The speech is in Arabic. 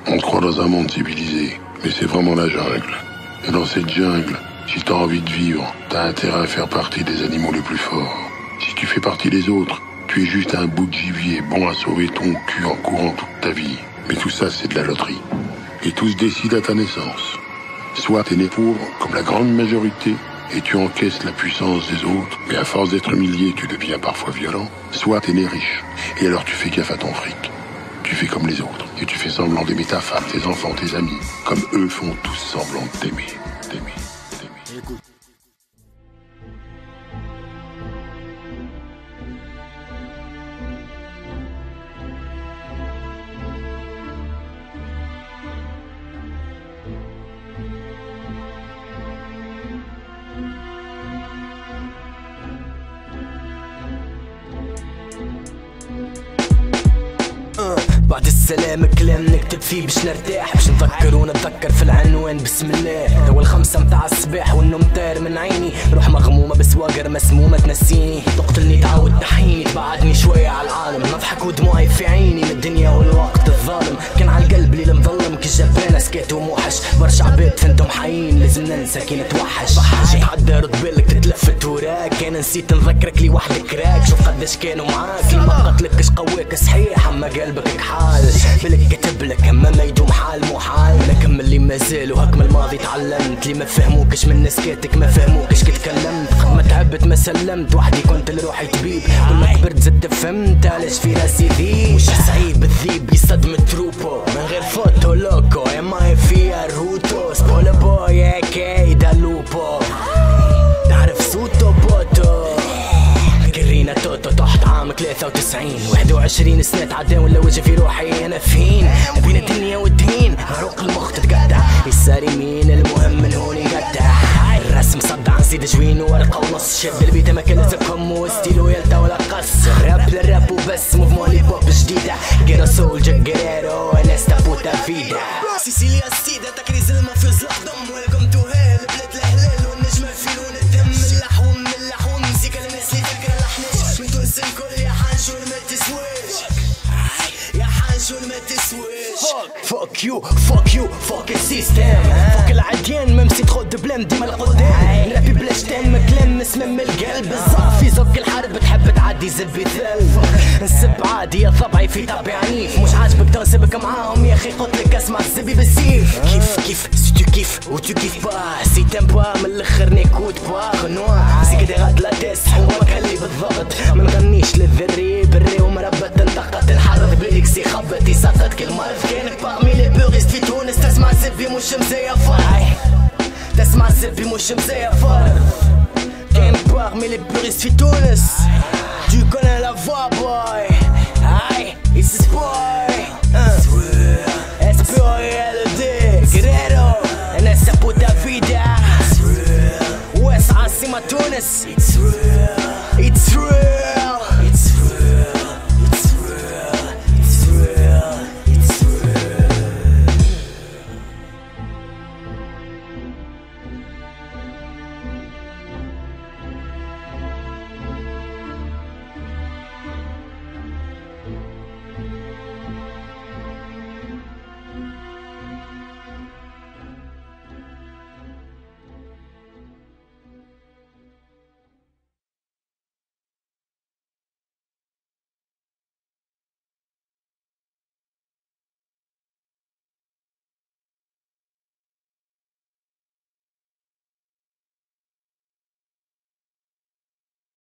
On croit dans un monde civilisé, mais c'est vraiment la jungle. Et dans cette jungle, si t'as envie de vivre, t'as intérêt à faire partie des animaux les plus forts. Si tu fais partie des autres, tu es juste un bout de gibier bon à sauver ton cul en courant toute ta vie. Mais tout ça, c'est de la loterie. Et tout se décide à ta naissance. Soit t'es né pauvre, comme la grande majorité, et tu encaisses la puissance des autres, mais à force d'être humilié, tu deviens parfois violent. Soit t'es né riche, et alors tu fais gaffe à ton fric. Tu fais comme les autres, et tu fais semblant d'aimer ta femme, tes enfants, tes amis, comme eux font tous semblant de t'aimer. Écoute. بعد السلام كلام نكتب فيه باش نرتاح، باش نفكر ونتذكر في العنوان بسم الله. هو الخمسة متاع الصباح والنوم طاير من عيني، روح مغمومة بسواقر مسمومة تنسيني، تقتلني تعاود تحيني، تبعدني شوية على العالم، نضحك ودموعي في عيني من الدنيا والوقت الظالم. كان على القلب ليل مظلم كالجبانة سكات وموحش، برشا عباد فانتم حيين لازم ننسى كي نتوحش. جيت حد رد بالك تتلفت وراك، كان نسيت نذكرك لي وحدك راك، شوف قداش كانوا معاك، ما قتلكش قواك صحيح اما قلبك كحال. بالك كتب لك اما ما يدوم حال محال، لكن اللي مازال وهك من الماضي تعلمت، اللي ما فهموكش من نسكاتك ما فهموكش كي تكلمت، قد ما تعبت ما سلمت، وحدي كنت لروحي طبيب، كل ما كبرت زدت فهمت علاش في راسي ذيب. مش سعيد بالذيب يصدم تروبو من غير فوتو لوكو، يا ماي فيها روتو سبولا بوي كايدا لوبو، تعرف صوتو بوتو كرينا توتو تحت عام 93 21 سنة تعدى ولا وجه في روحي انا فين بين الدنيا والدين، عروق المخ تتقطع يسار يمين المهم من هون يقطع، الرسم صدع نزيد جوين وورقة ونص، شاب البيت ما كان لازمكم وستيلو يلتا ولا قص، راب للراب وبس موفمون لي بوب جديدة، جيرو سول جاكيرو انا ستابوتا فيدا سيسيليا ستيدا تكريز المافيوز لحظهم، ويلكم تو هيل بلاد الهلال والنجمة يفيلون الدم، اللحوم مزيكا للناس اللي فاكرة لحناش، من تونس الكل يا حنشور ما تسواش، يا حنشور ما تسواش. فوك يو فوك السيستم، فوك العديان ممسي تخد بلام ديما لقدام، نرابي بلاش تام كلام اسمه من القلب، الزعف في زوك الحرب تحب تعدي زبي ثلج، نسب عادي يا طبعي في طبعي عنيف، مش عاجبك تنسبك معاهم يا اخي قلتلك اسمع الزبي بالسيف، كيف سي تو كيف و تو كيف با سي تم با من الاخر نيكوت با خنوا سي كده غاد لا تس حومك هلي بالضبط، ما نغنيش للذري بري ومربط تنتقط الحرب بليكس يخبط يسقط كل مرض، كانك باغمي لي بوريست في تونس تسمع زبي مش مزيفر، تسمع زبي مش مزيفر، كانك باغمي لي بوريست في تونس tu connais la voix boy, aïe, it's this boy, S-P-O-L-D, Guerrero, الناس puta vida, واسعة عاصمة تونس.